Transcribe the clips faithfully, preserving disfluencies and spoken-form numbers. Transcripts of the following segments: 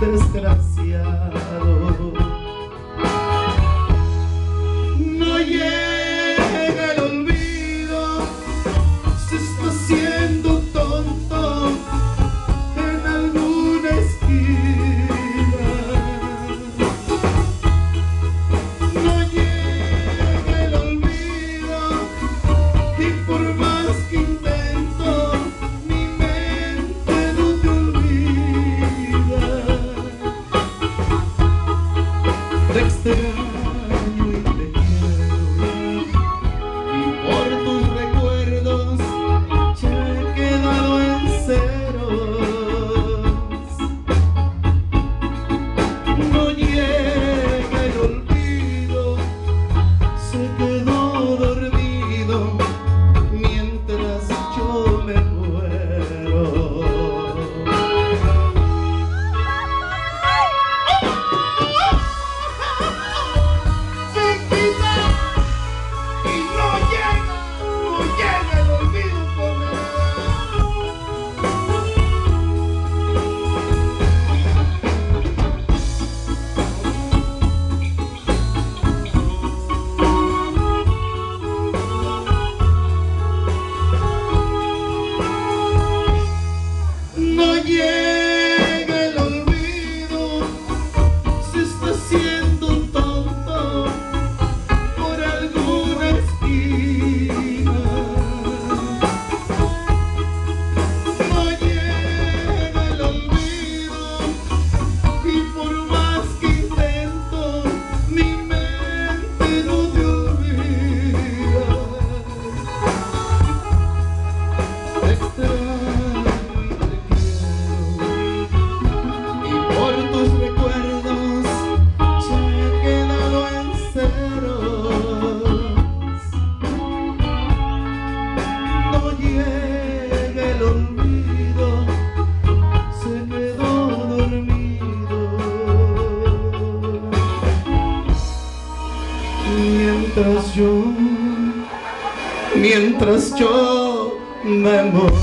desgraciado. No llega el olvido, se está haciendo tonto en alguna esquina. No llega el olvido y por más que intento mi mente no te olvida. Te extraño y te quiero, y por tus recuerdos ya he quedado en ceros. No llega el olvido, se quedó dormido mientras yo me muero. No llega el olvido, se está haciendo tonto por alguna esquina. No llega el olvido y por más que intento mi mente no te olvida. Te extraño mientras yo, mientras yo me muero.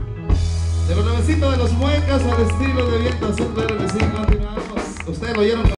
De los nuevecitos de los Muecas al estilo de Viento Azul, claro que sí, continuamos. Ustedes lo oyeron.